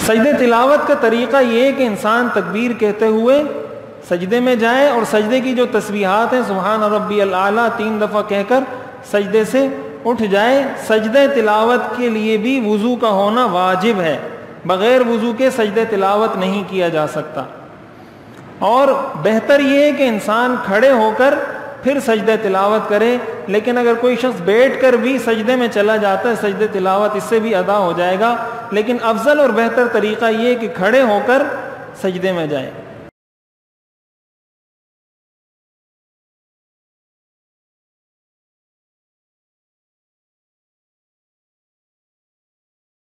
सजदे तिलावत का तरीक़ा ये कि इंसान तकबीर कहते हुए सजदे में जाए और सजदे की जो तस्बीहात हैं सुभान रब्बियल आला 3 दफ़ा कहकर सजदे से उठ जाए। सजदे तिलावत के लिए भी वज़ू का होना वाजिब है, बग़ैर वज़ू के सजदे तिलावत नहीं किया जा सकता। और बेहतर ये है कि इंसान खड़े होकर फिर सजदे तिलावत करे, लेकिन अगर कोई शख्स बैठ कर भी सजदे में चला जाता है सजदे तिलावत इससे भी अदा हो जाएगा, लेकिन अफजल और बेहतर तरीक़ा ये है कि खड़े होकर सजदे में जाए।